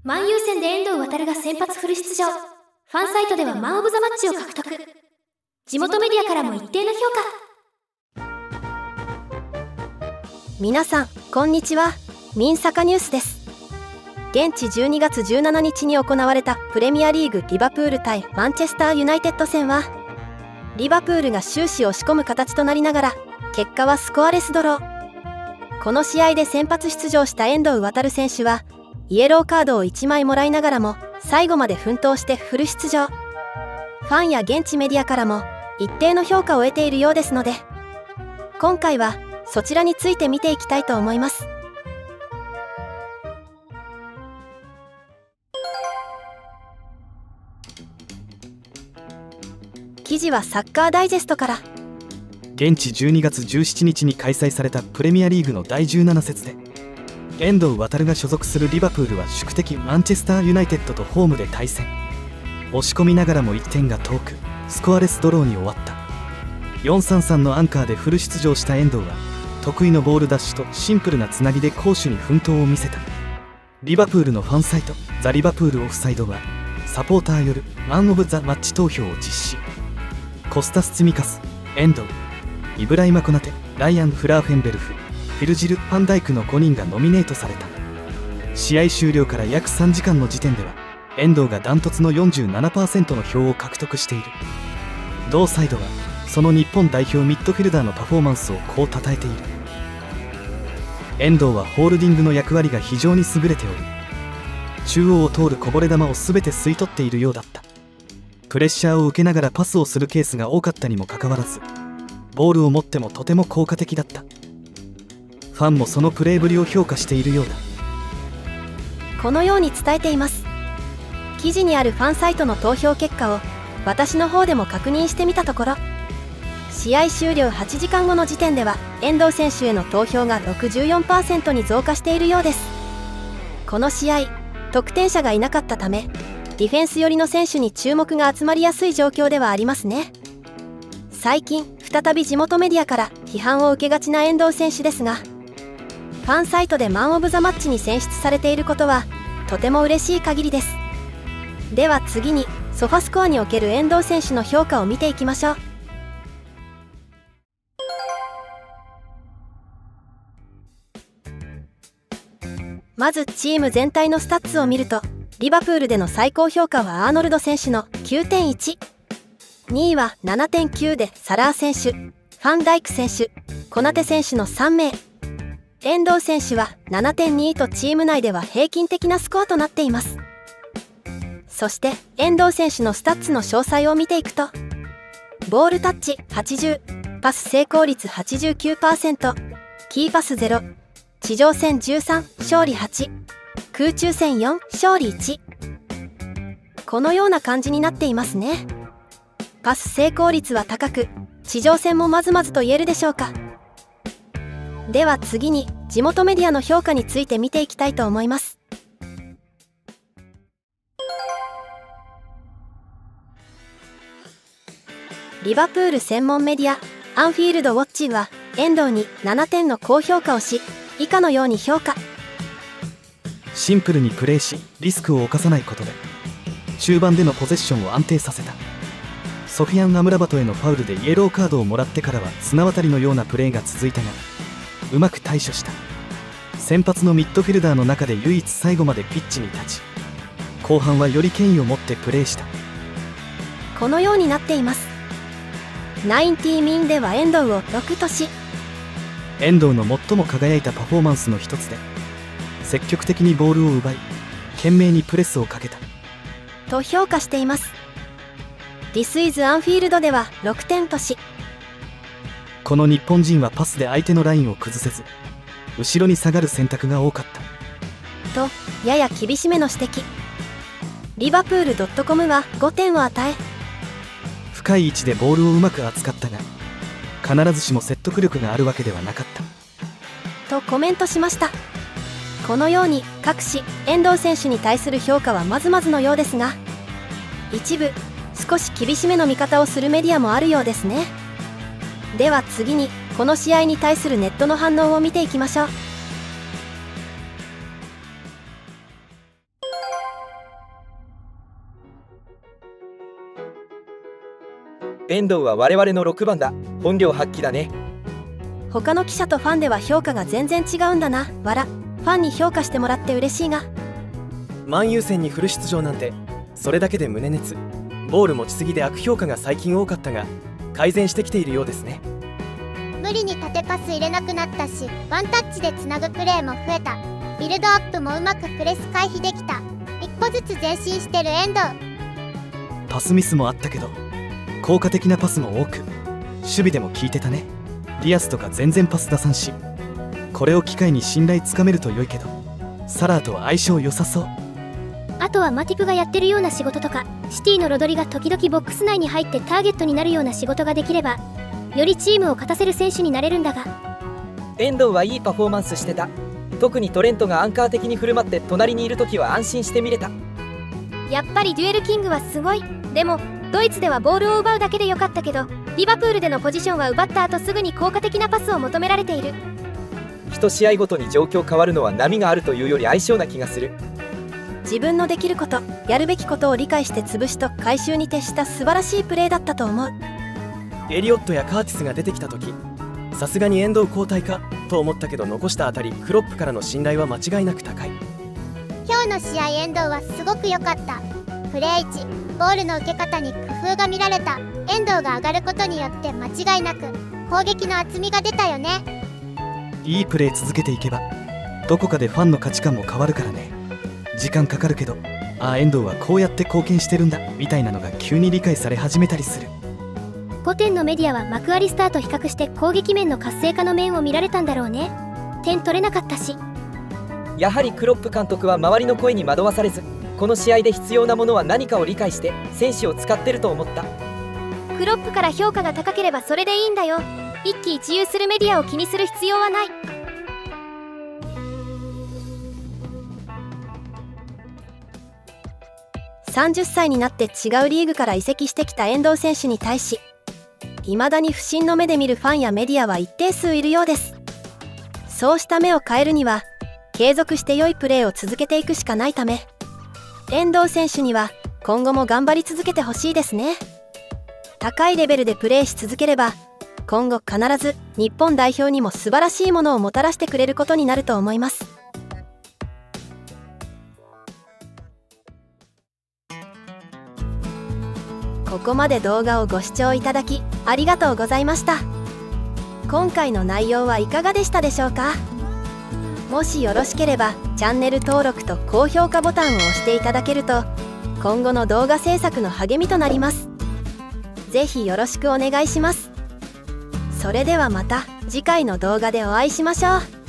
万有戦で遠藤航が先発フル出場。ファンサイトではマン・オブ・ザ・マッチを獲得。地元メディアからも一定の評価。 皆さんこんにちは。ミンサカニュースです。現地12月17日に行われたプレミアリーグリバプール対マンチェスターユナイテッド戦は、リバプールが終始押し込む形となりながら、結果はスコアレスドロー。この試合で先発出場した遠藤航選手はイエローカードを1枚もらいながらも最後まで奮闘してフル出場。ファンや現地メディアからも一定の評価を得ているようですので、今回はそちらについて見ていきたいと思います。記事はサッカーダイジェストから。 現地12月17日に開催されたプレミアリーグの第17節で、遠藤航が所属するリバプールは宿敵マンチェスターユナイテッドとホームで対戦。押し込みながらも1点が遠く、スコアレスドローに終わった。4-3-3のアンカーでフル出場した遠藤は得意のボールダッシュとシンプルなつなぎで攻守に奮闘を見せた。リバプールのファンサイトザ・リバプールオフサイドはサポーターよるマン・オブ・ザ・マッチ投票を実施。コスタス・ツミカス、遠藤、イブライマ・コナテ、ライアン・フラーフェンベルフ、フィルジル・ファンダイクの5人がノミネートされた。試合終了から約3時間の時点では遠藤がダントツの 47% の票を獲得している。同サイドはその日本代表ミッドフィルダーのパフォーマンスをこう称えている。遠藤はホールディングの役割が非常に優れており、中央を通るこぼれ球を全て吸い取っているようだった。プレッシャーを受けながらパスをするケースが多かったにもかかわらず、ボールを持ってもとても効果的だった。ファンもそのプレーぶりを評価しているようだ。 このように伝えています。記事にあるファンサイトの投票結果を私の方でも確認してみたところ、試合終了8時間後の時点では遠藤選手への投票が 64% に増加しているようです。この試合、得点者がいなかったためディフェンス寄りの選手に注目が集まりやすい状況ではありますね。最近再び地元メディアから批判を受けがちな遠藤選手ですが、ファンサイトでマン・オブ・ザ・マッチに選出されていることはとても嬉しい限りです。では次にソファスコアにおける遠藤選手の評価を見ていきましょう。まずチーム全体のスタッツを見ると、リバプールでの最高評価はアーノルド選手の 9.1、 2位は 7.9 でサラー選手、ファンダイク選手、コナテ選手の3名。遠藤選手は 7.2 とチーム内では平均的なスコアとなっています。そして遠藤選手のスタッツの詳細を見ていくと、ボールタッチ80、パス成功率 89%、キーパス0、地上戦13、勝利8、空中戦4、勝利1。このような感じになっていますね。パス成功率は高く、地上戦もまずまずと言えるでしょうか。では次に地元メディアの評価について見ていきたいと思います。リバプール専門メディアアンフィールドウォッチは遠藤に7点の高評価をし、以下のように評価。 シンプルにプレーし、リスクを冒さないことで中盤でのポゼッションを安定させた。ソフィアン・アムラバトへのファウルでイエローカードをもらってからは綱渡りのようなプレーが続いたが、うまく対処した。先発のミッドフィルダーの中で唯一最後までピッチに立ち、後半はより権威を持ってプレーした。 このようになっています。90ミンでは遠藤を6とし、 遠藤の最も輝いたパフォーマンスの一つで、積極的にボールを奪い懸命にプレスをかけたと評価しています。This is アンフィールドでは6点とし、 この日本人はパスで相手のラインを崩せず後ろに下がる選択が多かったとやや厳しめの指摘。リバプール .com は5点を与え、 深い位置でボールをうまく扱ったが必ずしも説得力があるわけではなかったとコメントしました。このように各紙遠藤選手に対する評価はまずまずのようですが、一部少し厳しめの見方をするメディアもあるようですね。では次にこの試合に対するネットの反応を見ていきましょう。 遠藤は我々の6番だ。本領発揮だね。 他の記者とファンでは評価が全然違うんだな。ファンに評価してもらって嬉しいが。 マンユー戦にフル出場なんてそれだけで胸熱。ボール持ちすぎで悪評価が最近多かったが改善してきているようですね。 無理に縦パス入れなくなったし、ワンタッチでつなぐプレーも増えた。ビルドアップもうまくプレス回避できた。一歩ずつ前進してる遠藤。 パスミスもあったけど効果的なパスも多く守備でも効いてたね。ディアスとか全然パス出さんし、これを機会に信頼つかめると良いけど、サラーとは相性良さそう。 あとはマティプがやってるような仕事とか、シティのロドリが時々ボックス内に入ってターゲットになるような仕事ができれば、よりチームを勝たせる選手になれるんだが。 遠藤はいいパフォーマンスしてた。特にトレントがアンカー的に振る舞って隣にいる時は安心して見れた。 やっぱりデュエルキングはすごい。でもドイツではボールを奪うだけでよかったけど、リバプールでのポジションは奪った後すぐに効果的なパスを求められている。 一試合ごとに状況変わるのは波があるというより相性な気がする。 自分のできること、やるべきことを理解して潰しと回収に徹した素晴らしいプレーだったと思う。 エリオットやカーティスが出てきた時、さすがに遠藤交代かと思ったけど、残したあたりクロップからの信頼は間違いなく高い。 今日の試合遠藤はすごく良かった。プレー位置、ボールの受け方に工夫が見られた。遠藤が上がることによって間違いなく攻撃の厚みが出たよね。 いいプレー続けていけばどこかでファンの価値観も変わるからね。時間かかるけど、ああ遠藤はこうやって貢献してるんだみたいなのが急に理解され始めたりする。 5点のメディアはマクアリスターと比較して攻撃面の活性化の面を見られたんだろうね。点取れなかったし。 やはりクロップ監督は周りの声に惑わされず、この試合で必要なものは何かを理解して選手を使ってると思った。 クロップから評価が高ければそれでいいんだよ。一喜一憂するメディアを気にする必要はない。 30歳になって違うリーグから移籍してきた遠藤選手に対し、未だに不審の目で見るファンやメディアは一定数いるようです。そうした目を変えるには継続して良いプレーを続けていくしかないため、遠藤選手には今後も頑張り続けてほしいですね。高いレベルでプレーし続ければ今後必ず日本代表にも素晴らしいものをもたらしてくれることになると思います。ここまで動画をご視聴いただきありがとうございました。今回の内容はいかがでしたでしょうか。もしよろしければチャンネル登録と高評価ボタンを押していただけると今後の動画制作の励みとなります。ぜひよろしくお願いします。それではまた次回の動画でお会いしましょう。